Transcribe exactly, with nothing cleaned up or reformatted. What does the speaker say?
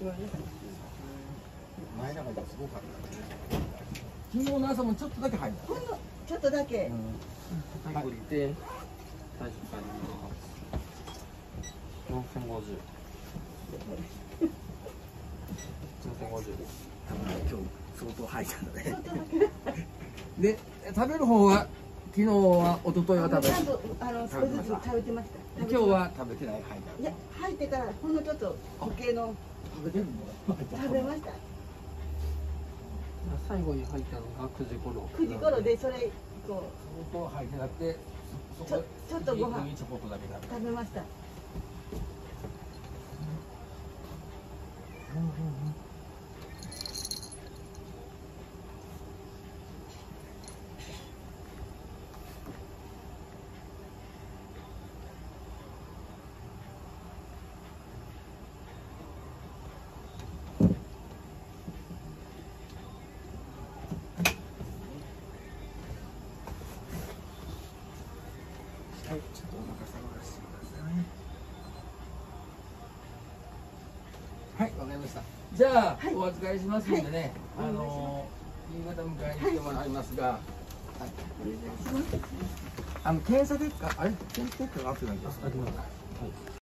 前なんかすごかった。昨日の朝もちょっとだけ入った。 ほんのちょっとだけ。 はい、降りて、体重管理よんせんごじゅう。よんせんごじゅうです。 今日相当入ったので。で、食べる方は昨日は一昨日は食べちゃんとあの少しずつ食べてました。 今日は食べてない入った。 いや入ってからほんのちょっと固形の食べてるの？ 食べました。 最後に入ったのがくじ頃。 くじ頃でそれこ相当入ってなくて、そちょちょっとご飯ちょこっとだけ食べた。 食べました。 はい、ちょっとお腹下がらせてくださいね。はい、わかりました。じゃあ、はい、お預かりしますんでね、はい、あのー、夕方迎えに来てもらいますが、はい、あの検査結果、あれ検査結果があってないですか？あります。はい。